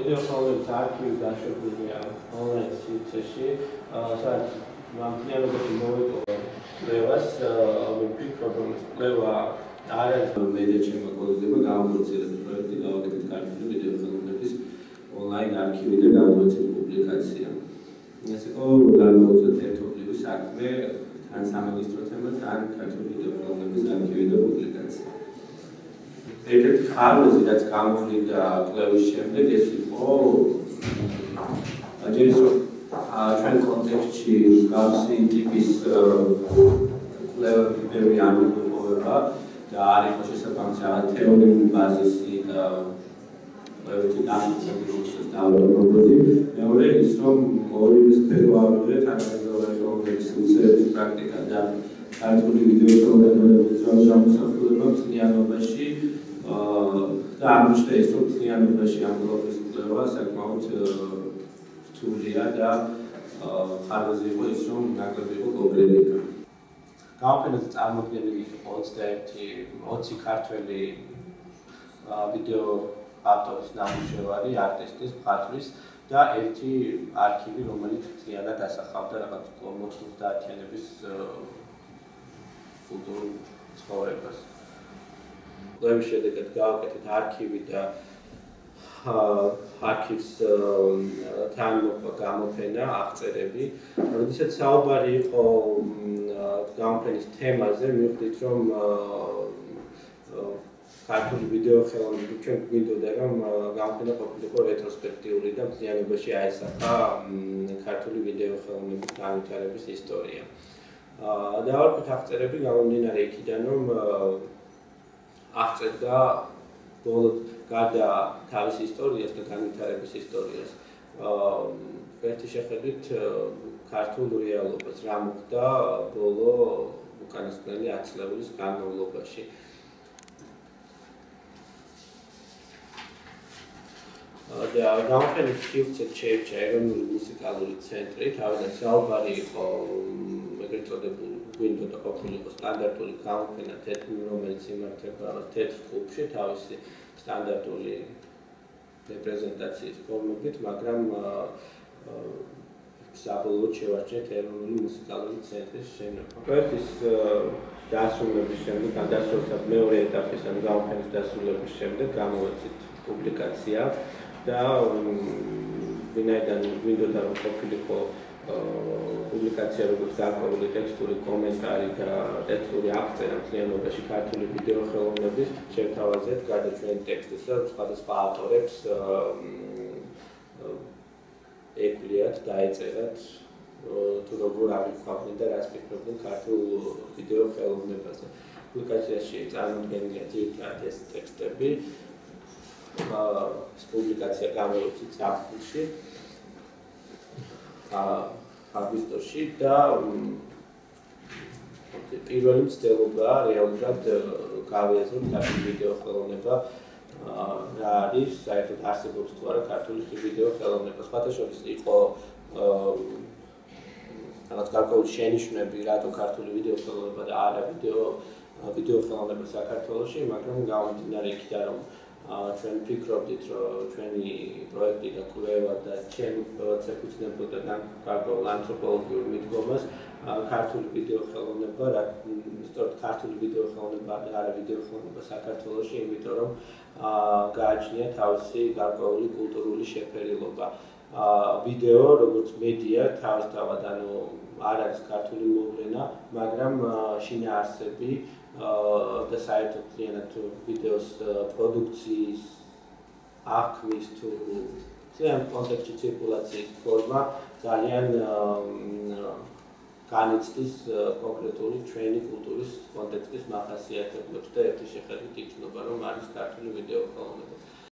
ვიდეო ხელოვნების არქივი დაშვებულია ონლაინ სივრცეში, სადაც მამთნიარობაში მოვეტყობა კვლევას, ვფიქრობ, რომ ეს კვლევა არ არის მედია შემოქმედება, გამომცემელი პროექტი, გავაკეთეთ ქართული ვიდეო ხელოვნების ონლაინ არქივი და გამომცემელი პუბლიკაცია. ეს იყო განმავლობით ერთობლივი საქმე, თან სამაგისტრო თემა, თან ქართული ვიდეო ხელოვნების არქივი და პუბლიკაცია. ერთ-ერთი ხარვეზი, რაც გამოვლინდა კვლევის შემდეგ, ეს იყო ჯერ ის რომ ჩვენ კონტექსტში მსგავსი ტიპის კვლევები ბევრი არ მოყვება და არ იყო შესაბამისი რაღაც თეორიული ბაზისი და კვლევითი დაშიფრების პროცესს დავუბრუნდი. მეორე ის რომ ორივე სფერო ავიღეთ, თანამედროვე ხელოვნების სივრცეების პრაქტიკა და ქართული ვიდეო ხელოვნების გამოსახულება მთლიანობაში და აღმოჩნდა ის რომ მთლიანობაში ამ გლობალის კვლევა საკმაოდ რთულია და ხარვეზი იყო ის რომ ნაკლები იყო კონკრეტიკა. გამოფენაზე წარმოდგენილი იყო 20 ქართველი ვიდეო ავტორის ნამუშევარი, არტისტის, მხატვრის და ერთი არქივი, რომელიც მთლიანად ასახავდა რაღაც 90-იანების კულტურულ ცხოვრებას. კვლევის შედეგად გავაკეთეთ არქივი და არქივს თან მოყვა გამოფენა, აღწერები. როდესაც საუბარი იყო გამოფენის თემაზე, მივხვდით რომ ქართული ვიდეო ხელოვნები ჩვენ გვინდოდა რომ გამოფენა ყოფილიყო რეტროსპექტიული და მთლიანობაში აესახა ქართული ვიდეო ხელოვნების განვითარების ისტორია. დავარქვით აღწერები გამომდინარე იქიდან რომ აღწერდა ბოლოდ გარდა თავის ისტორიას და განვითარების ისტორიას ერთი შეხედვით ქართულ რეალობას რა მოხდა ბოლო უკანასკნელი 10 წლების განმავლობაში. და გამოფენის სივრცე შეირჩა ეროვნული მუსიკალური ცენტრი, თავიდან საუბარი იყო ეგრეთ წოდებული გვინდოდა ყოფილიყო სტანდარტული გამოფენა, რომელიც იმართება თეთრ კლუბში, თავისი სტანდარტული რეპრეზენტაციის ფორმებით, მაგრამ საბოლოოდ შევარჩიეთ ეროვნული მუსიკალური ცენტრის შენობა. პროექტის დასრულების შემდეგ, დასრულების მეორე ეტაპის, ანუ გამოფენის დასრულების შემდეგ გამოვეცით პუბლიკაცია და ვინაიდან გვინდოდა რომ ყოფილიყო პუბლიკაცია როგორც გარკვეული ტექსტური კომენტარი და ტექსტური აღწერა მთლიანობაში ქართული ვიდეო ხელოვნების შევთავაზეთ გარდა ჩვენი ტექსტისა სხვადასხვა ავტორებს ეკვლიათ დაეწერათ თუ როგორ აღიქვამდნენ და რას ფიქრობდნენ ქართულ ვიდეო ხელოვნებაზე. პუბლიკაციაში წარმოდგენილია ძირითადად ეს ტექსტები. ეს პუბლიკაცია გამოვეცით ზაფხულში, აგვისტოში და პირველი მცდელობაა რეალურად გავიაზროთ ქართული ვიდეო ხელოვნება რა არის, საერთოდ არსებობს თუ არა ქართული ვიდეო ხელოვნება. სხვათა შორის იყო რაღაც გარკვეული შენიშვნები, რატო ქართული ვიდეო ხელოვნება და არა ვიდეო ხელოვნება საქართველოში, მაგრამ გამომდინარე იქიდან რომ ჩვენ ვფიქრობდით რომ ჩვენი პროექტი და კვლევა და ჩემი პროექტი ეკუთვნებოდა გარკვეულ ანთროპოლოგიურ მიდგომას ქართული ვიდეო ხელოვნება, სწორედ ქართული ვიდეო ხელოვნება და არა ვიდეო ხელოვნება საქართველოში, იმიტომ რომ გააჩნია თავისი გარკვეული კულტურული შეფერილობა. ვიდეო როგორც მედია თავისთავად ანუ არ არის ქართული მოვლენა, მაგრამ შინაარსები და საერთოდ მთლიანად ვიდეოს პროდუქციის აღქმის თუ ძალიან კონტექსტში ცირკულაციის ფორმა ძალიან განიცდის კონკრეტული ჩვენი კულტურის კონტექსტის მახასიათებლებს და ერთი შეხედვით იგრძნობა რომ არის ქართული ვიდეო ხელოვნება.